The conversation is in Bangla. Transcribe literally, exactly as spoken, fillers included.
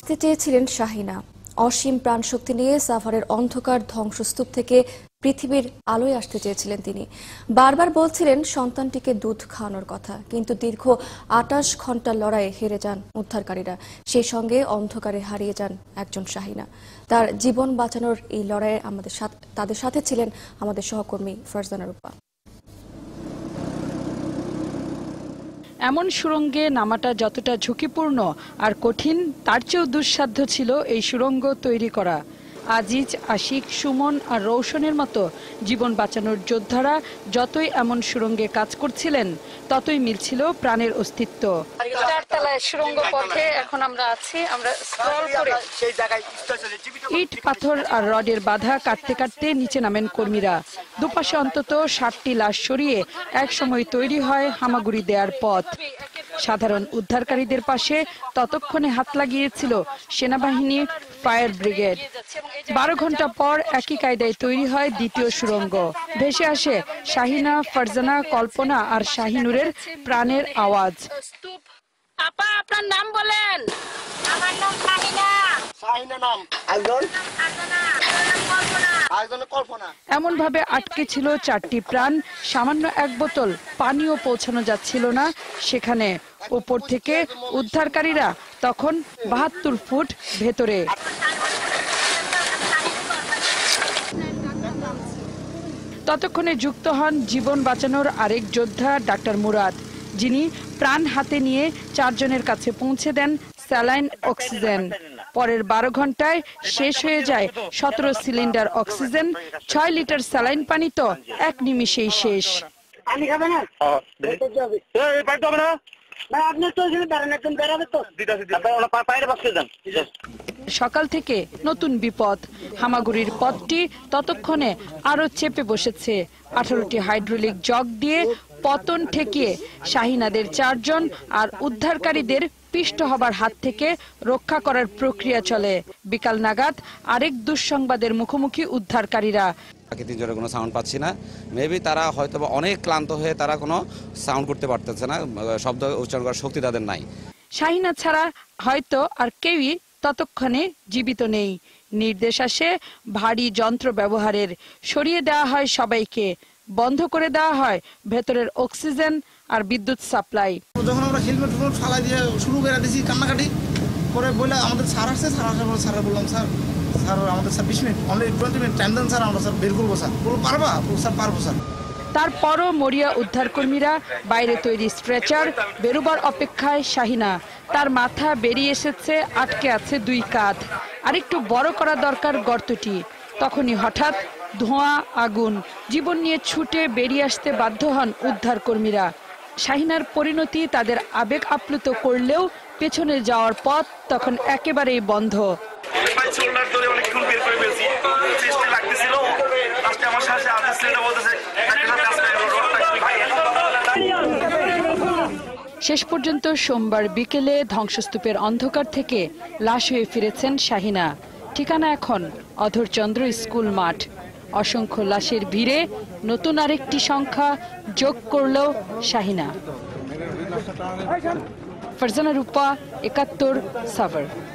বাঁচতে চেয়েছিলেন শাহিনা। অসীম প্রাণশক্তি নিয়ে সাভারের অন্ধকার ধ্বংসস্তূপ থেকে পৃথিবীর আলোয় আসতে চেয়েছিলেন তিনি। বারবার বলছিলেন সন্তানটিকে দুধ খাওয়ানোর কথা, কিন্তু দীর্ঘ আটাশ ঘন্টার লড়াইয়ে হেরে যান উদ্ধারকারীরা। সেই সঙ্গে অন্ধকারে হারিয়ে যান একজন শাহিনা। তার জীবন বাঁচানোর এই লড়াইয়ে আমাদের সাথে তাদের সাথে ছিলেন আমাদের সহকর্মী ফারজানা রূপা। এমন সুড়ঙ্গে নামাটা যতটা ঝুঁকিপূর্ণ আর কঠিন, তার চেয়েও দুঃসাধ্য ছিল এই সুড়ঙ্গ তৈরি করা। আজিজ, আশিক, সুমন আর রৌশনের মতো জীবন বাঁচানোর যোদ্ধারা যতই এমন সুড়ঙ্গে কাজ করছিলেন, ততই মিলছিল প্রাণের অস্তিত্ব। চারতলায় সুড়ঙ্গ পথে এখন আমরা আছি। আমরা স্ক্রল করে ইট, পাথর আর রডের বাধা কাটতে কাটতে নিচে নামেন কর্মীরা। দুপাশে অন্তত ষাটটি লাশ সরিয়ে একসময় তৈরি হয় হামাগুড়ি দেওয়ার পথ। সাধারণ উদ্ধারকারীদের পাশে ততক্ষণে হাত লাগিয়েছিল সেনাবাহিনী, ফায়ার ব্রিগেড। বারো ঘন্টা পর একই কায়দায় তৈরি হয় দ্বিতীয় সুড়ঙ্গ। ভেসে আসে শাহিনা, ফারজানা, কল্পনা আর শাহিনুরের প্রাণের আওয়াজ। আপা, আপনার নাম বলেন। আমার নাম শাহিনা। শাহিনা নাম একজন, কল্পনা। এমন ভাবে আটকে ছিল চারটি প্রাণ। সামান্য এক বোতল পানিও পৌঁছানো যাচ্ছিল না সেখানে। উপর থেকে উদ্ধারকারীরা তখন বাহাত্তর ফুট ভেতরে। ততক্ষণে যুক্ত হন জীবন বাঁচানোর আরেক যোদ্ধা ডাক্তার মুরাদ, যিনি প্রাণ হাতে নিয়ে চারজনের কাছে পৌঁছে দেন স্যালাইন, অক্সিজেন। পরের বারো ঘন্টায় শেষ হয়ে যায় সতেরো সিলিন্ডার অক্সিজেন। ছয় লিটার স্যালাইন পানি তো এক নিমিষেই শেষ। সকাল থেকে নতুন বিপদ। হামাগুড়ির পথটি ততক্ষণে আরো চেপে বসেছে। আঠারোটি হাইড্রোলিক জগ দিয়ে পতন ঠেকিয়ে শাহিনাদের চারজন আর উদ্ধারকারীদের পিষ্ট হবার হাত থেকে রক্ষা করার প্রক্রিয়া চলে। বিকাল নাগাদ আরেক দুঃসংবাদের মুখোমুখি উদ্ধারকারীরা। বাকি তিনজনের কোনো সাউন্ড পাচ্ছি না। মেবি তারা হয়তো অনেক ক্লান্ত হয়ে তারা কোনো সাউন্ড করতে পারতেছে না, শব্দ উচ্চারণ করার শক্তি তাদের নাই। শাহিনা ছাড়া হয়তো আর কেউই ততক্ষণে জীবিত নেই। নির্দেশ আসে ভারী যন্ত্র ব্যবহারের। সরিয়ে দেওয়া হয় সবাইকে। বন্ধ করে দেওয়া হয় ভেতরের অক্সিজেন আর বিদ্যুৎ সাপ্লাই। যখন আমরা হেলমেট ফালাই দিয়ে শুরু করে দিয়েছি কান্নাকাটি করে, বলে আমাদের স্যার আসছে, স্যার আসার পর স্যার বললাম, স্যার স্যার আমাদের স্যার বিশ মিনিট অনলি টোয়েন্টি মিনিট টাইম দেন স্যার, আমরা স্যার বের করবো স্যার। বলবো পারবা? স্যার পারবো স্যার। তারপরও মরিয়া উদ্ধারকর্মীরা বাইরে তৈরি স্ট্রেচার বেরোবার অপেক্ষায় শাহিনা। তার মাথা বেরিয়ে এসেছে, আটকে আছে দুই কাঁধ। আরেকটু বড় করা দরকার গর্তটি। তখনই হঠাৎ ধোঁয়া, আগুন। জীবন নিয়ে ছুটে বেরিয়ে আসতে বাধ্য হন উদ্ধারকর্মীরা। শাহিনার পরিণতি তাদের আবেগ আপ্লুত করলেও পেছনে যাওয়ার পথ তখন একেবারেই বন্ধ। শেষ পর্যন্ত সোমবার বিকেলে ধ্বংসস্তূপের অন্ধকার থেকে লাশ হয়ে ফিরেছেন শাহিনা। ঠিকানা এখন অধরচন্দ্র স্কুল মাঠ। অসংখ্য লাশের ভিড়ে নতুন আরেকটি সংখ্যা যোগ করল শাহিনা। ফারজানা রূপা, একাত্তর, সাভার।